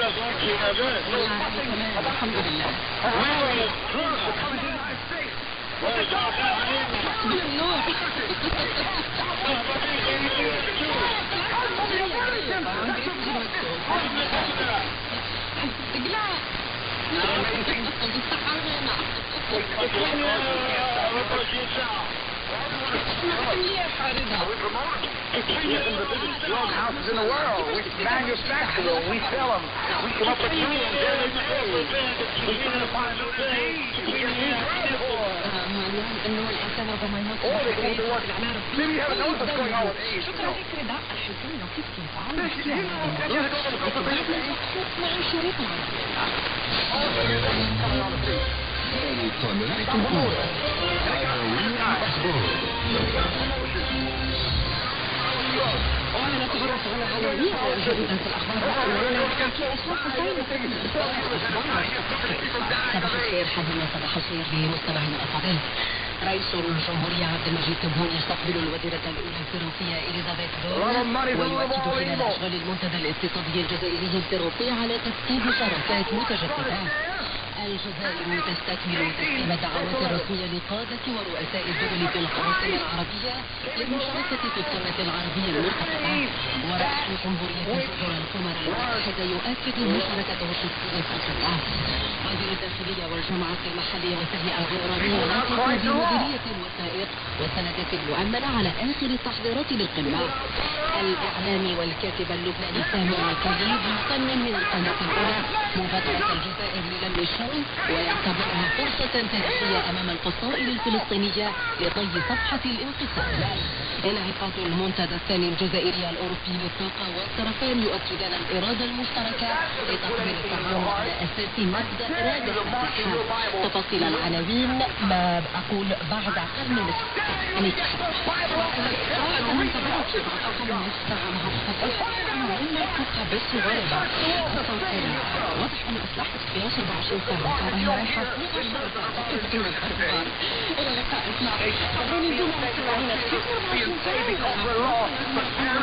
الحمد لله. Drug houses in the world. We manufacture them. We sell them. We come up with millions every day. We try to find new disease. We get new drugs for it. Or they go to work. Maybe you haven't noticed what's going on with AIDS. وأنا نتعرف على عناوين جديدة في الأخبار صباح الخير حبيبنا، صباح الخير لمستمعينا الأفاضل. رئيس الجمهورية عبد المجيد تبون يستقبل الوزيرة الأولى الفرنسية إليزابيث بورن ويؤكد خلال أشغال المنتدى الاقتصادي الجزائري الفرنسي على تفكيك شراكات متجددة. الجزائر تستكمل تسليم الدعوات الرسمية لقادة ورؤساء الدول في القواسم العربية للمشاركة في القمة العربية المرتقبة، ورئيس جمهورية جزر القمر المتحدة يؤكد مشاركته الشخصية في القمة. وزير الداخلية والجماعات المحلية والتهيئة الغيرانية ينطق بمديرية الوثائق والسندات المؤمنة على آخر التحضيرات للقمة. الإعلامي والكاتب اللبناني سامي الطيب يقنن من القناة الأولى مبادرة الجزائر للم الشمل ويعتبرها فرصة تاريخية أمام الفصائل الفلسطينية لطي صفحة الانقسام. انعقاد المنتدى الثاني الجزائري الأوروبي للطاقة والطرفان يؤكدان الإرادة المشتركة لتطوير التعاون على أساس مبدأ إرادة الاتحاد. تفاصيل العناوين ما أقول بعد قرن ونصف. واضح أن أصلحت في 24 ساعة تراها رايحة إلى اللقاء.